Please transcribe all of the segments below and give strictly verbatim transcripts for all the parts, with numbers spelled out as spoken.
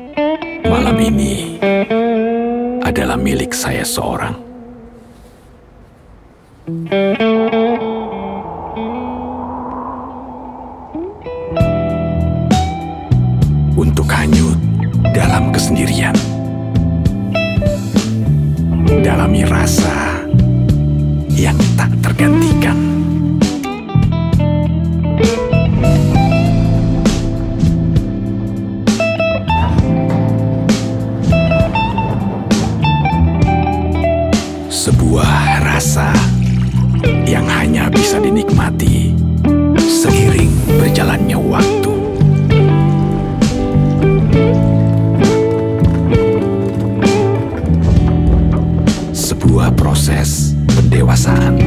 Malam ini adalah milik saya seorang. Untuk hanyut dalam kesendirian, dalami rasa yang tak tergantikan. Sebuah rasa yang hanya bisa dinikmati seiring berjalannya waktu. Sebuah proses pendewasaan.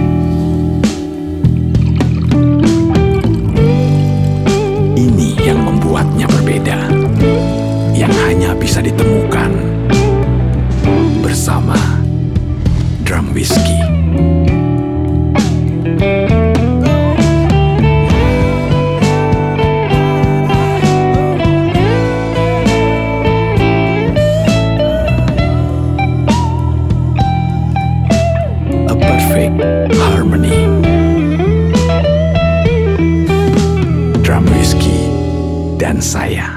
Ini yang membuatnya berbeda, yang hanya bisa ditemukan bersama Drum Whiskey. A perfect harmony. Drum Whiskey dan saya.